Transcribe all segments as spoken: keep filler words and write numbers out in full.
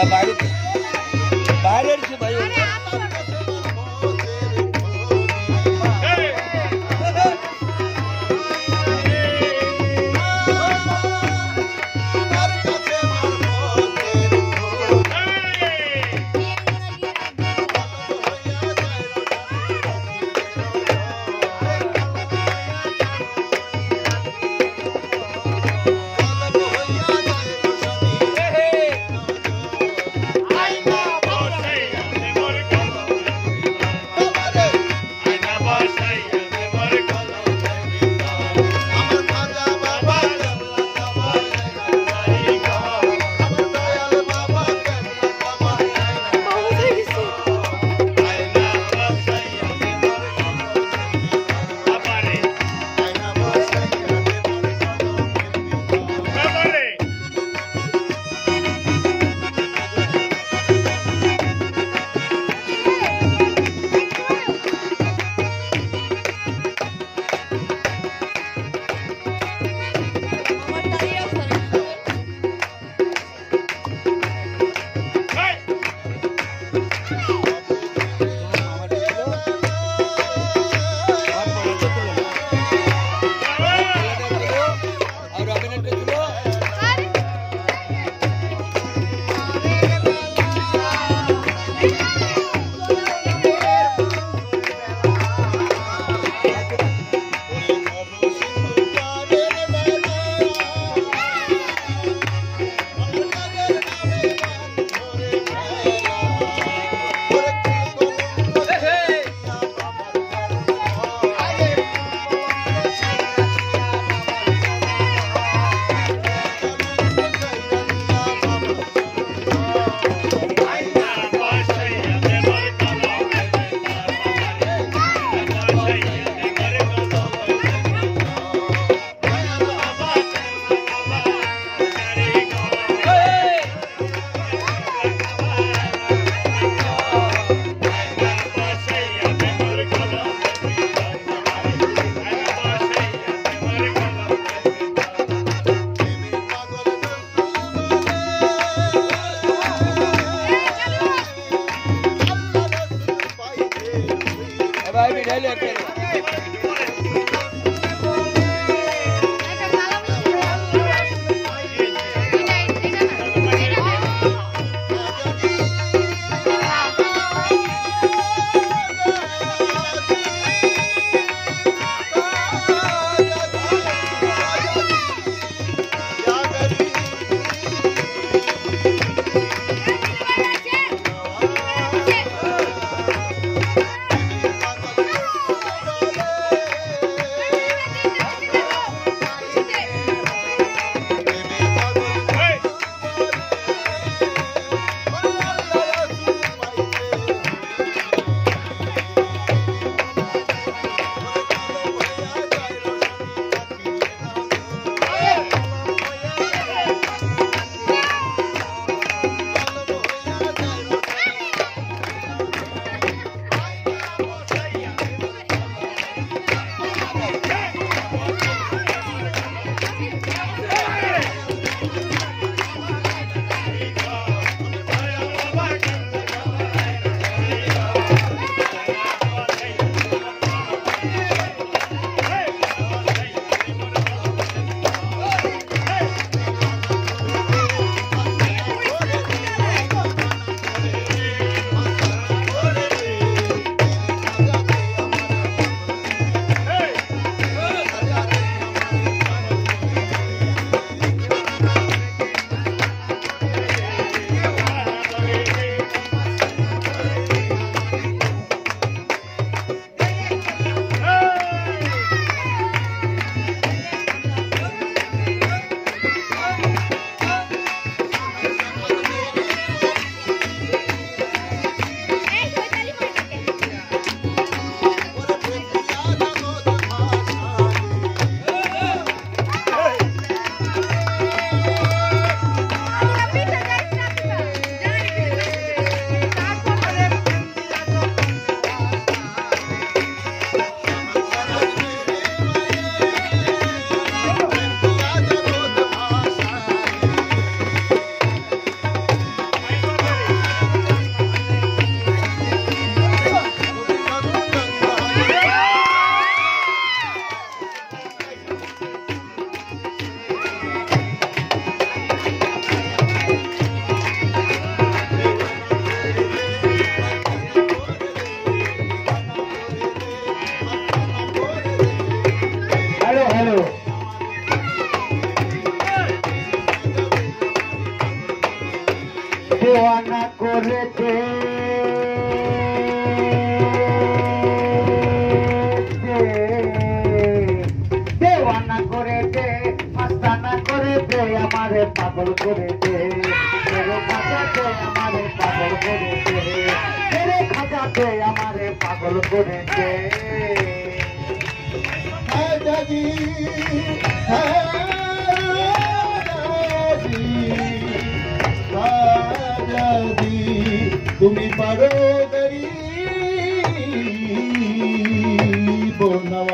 বাইরে বাইরে এসে ভাই খাঁচাতে আমারে পাগল করে দে তেরে খাঁচাতে আমারে পাগল করে দে তেরে খাঁচাতে আমারে পাগল করে দে দাদি দাদি তুমি পারো গরিব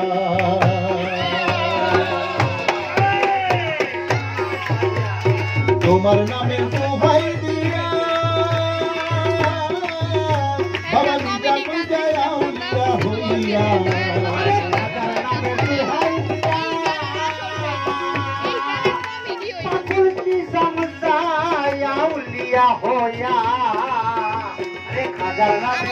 নওয়াজ তোমার নামে দোহাই দিয়া বাবা লিজা কই যায় আউলিয়া হইয়া होया अरे खाजा नामे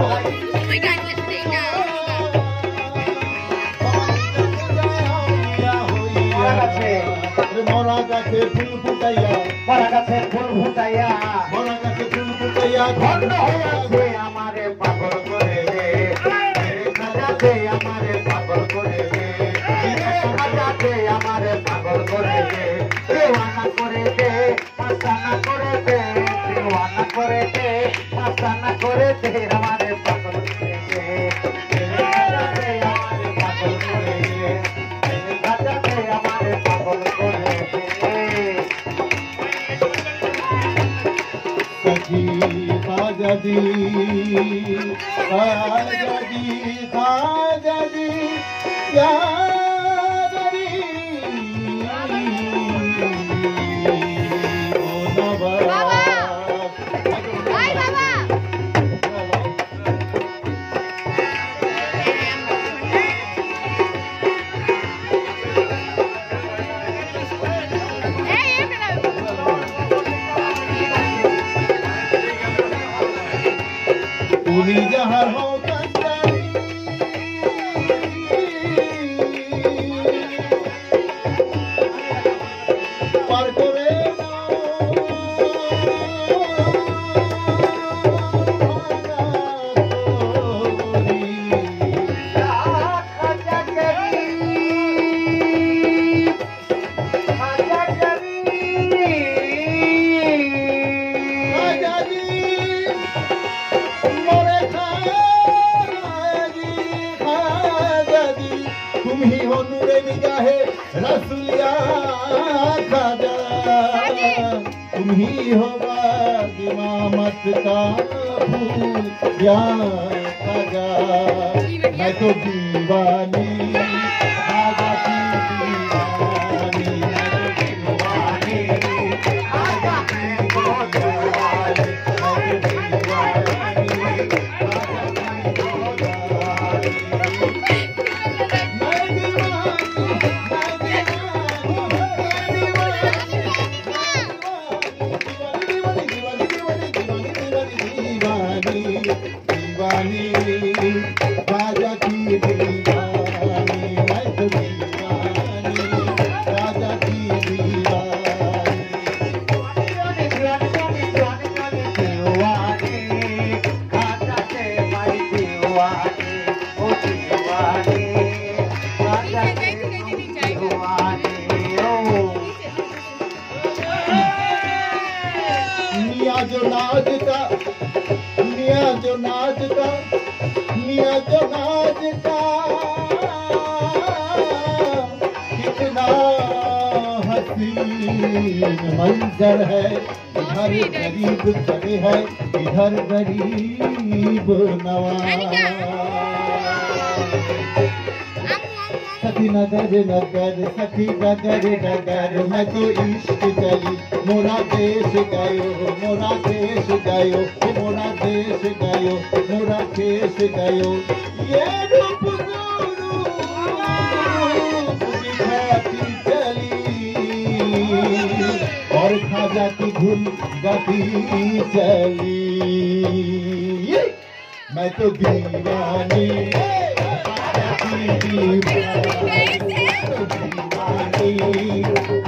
मोरा गाছে ফুল ফুটাইয়া মোরা গাছে ফুল ফুটাইয়া মোরা গাছে ফুল ফুটাইয়া ধন্য হইয়াছে আমারে পাগল করে দে খাজাতে আমারে পাগল করে দে খাজাতে আমারে পাগল করে দে দেওয়ানা করে দে মাস্তানা করে দে দেওয়ানা করে দে মাস্তানা করে দে আমারে পাগল করে দে খাজাতে আমারে পাগল করে দে খাজাতে আমারে পাগল করে দে सखी खाजा दी खाजा दी खाजा दी यादरी ओ नवाज हाय बाबा তুমি যাহার হও কান্দারি পার করে तुम ही हो नूरे निगाहे रसूलिया खाजा तुम ही हो इमामत का फूल या खाजा मैं तो दीवानी खाजा की दीवानी मैं तो दीवानी खाजा की दीवानी मैं तो दीवानी दीवानी राजा की दीवानी मैं तो दीवानी राजा की दीवानी दीवानी खाजा से मैं दीवानी ओ दीवानी खाजा से दीवानी ओ मियाँ जो नाज का मियाँ जो नाज का मियाँ जो नाज का कितना हसीन मंजर है इधर गरीब खड़े हैं इधर गरीब नवाज सखी नगर नगर सखी नगर नगर मैं तो इश्क चली मोरा देश गयो मोरा देश गयो मोरा देश गयो मोरा देश गयो ये रूप दिखाती चली और खाजा की धुन गाती चली मैं तो दीवानी दीवानी